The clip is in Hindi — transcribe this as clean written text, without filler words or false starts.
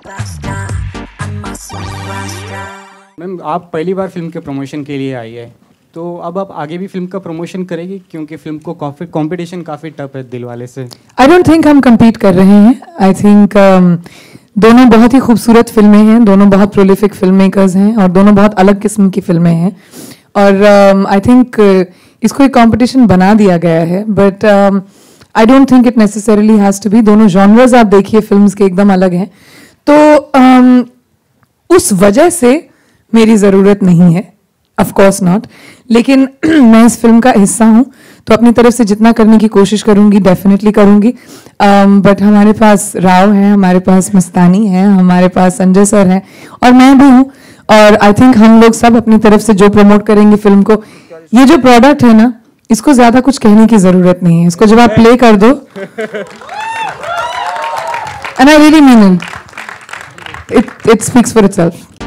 मैम, आप पहली बार फिल्म के प्रमोशन के लिए आई है, तो अब आप आगे भी फिल्म का प्रमोशन करेगी, क्योंकि फिल्म को कंपटीशन काफ़ी टफ है दिलवाले से। आई डोंट थिंक हम compete कर रहे हैं। आई थिंक दोनों बहुत ही खूबसूरत फिल्में हैं, दोनों बहुत प्रोलिफिक फिल्म मेकर्स हैं और दोनों बहुत अलग किस्म की फिल्में हैं। और आई थिंक इसको एक कंपटीशन बना दिया गया है, but I don't think it necessarily has to be. दोनों जॉनर्स आप देखिए फिल्म्स के एकदम अलग हैं, तो उस वजह से मेरी ज़रूरत नहीं है, ऑफ कोर्स नॉट। लेकिन मैं इस फिल्म का हिस्सा हूँ, तो अपनी तरफ से जितना करने की कोशिश करूँगी, डेफिनेटली करूँगी। बट हमारे पास राव है, हमारे पास मस्तानी है, हमारे पास संजय सर हैं और मैं भी हूँ। और आई थिंक हम लोग सब अपनी तरफ से जो प्रमोट करेंगे फिल्म को, ये जो प्रोडक्ट है ना, इसको ज़्यादा कुछ कहने की ज़रूरत नहीं है। इसको जब आप प्ले कर दो, and I really mean it, it speaks for itself.